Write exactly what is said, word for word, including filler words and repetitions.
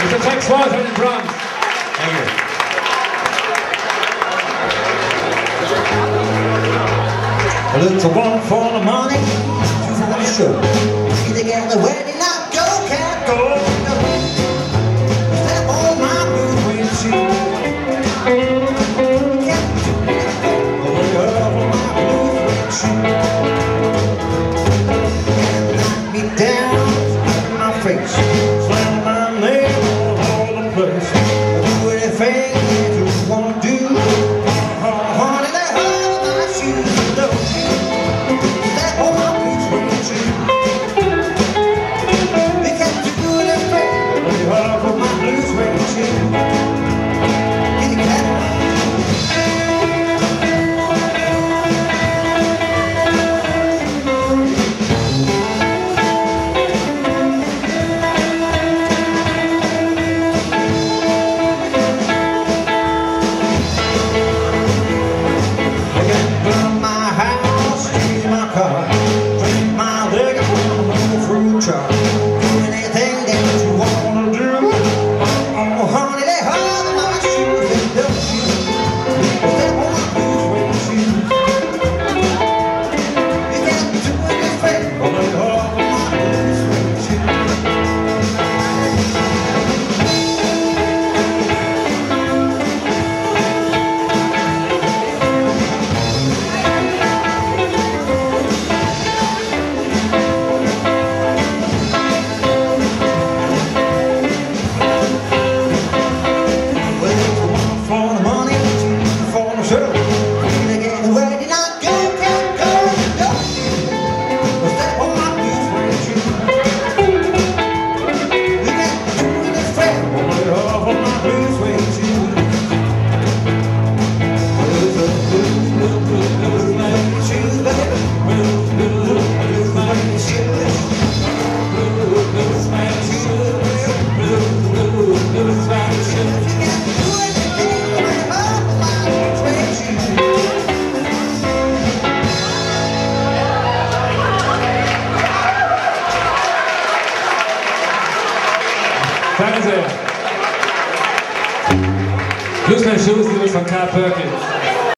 Mister Tex Walter on the drums. Thank you. A little one for the money, two for the show. Either get the wedding, not go, can't go. No. Step on my blue suede shoe. Can't look up on my blue suede shoe. And knock me down, in my face, slam my name all over the place. Do anything that you wanna do. Honey, they hurt my shoes, don't you? Step on my blue suede shoe. We can't do anything but you hurt for my blue suede shoe. Kitty cat. Try. Do anything that you wanna do. Oh, honey, they hug my shoes, and don't you step on my blue suede shoes. You can't do anything but they hug my blue suede shoes. Danke sehr. Bluesman Shoes, die wird von Carl Perkins.